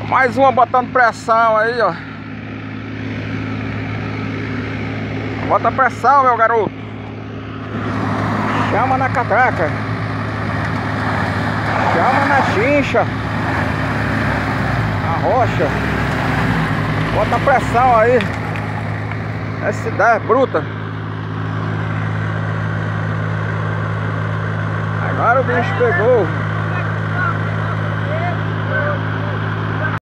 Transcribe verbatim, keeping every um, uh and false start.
Mais uma botando pressão aí, ó. Bota pressão, meu garoto. Chama na catraca. Chama na chincha. Na rocha. Bota pressão aí. Essa ideia é bruta. Agora o bicho pegou.